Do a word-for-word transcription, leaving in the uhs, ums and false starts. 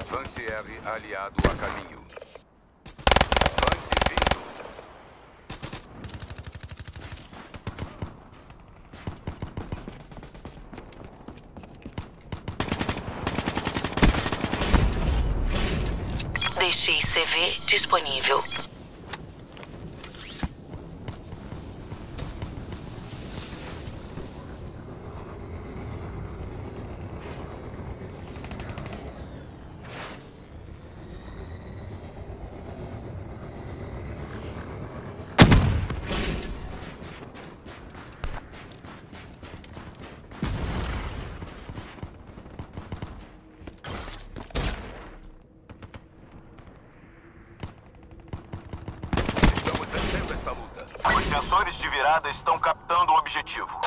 Anti-R aliado a caminho. Anti-vindo. D X C V disponível. Estamos vencendo esta luta. Os sensores de virada estão captando o objetivo.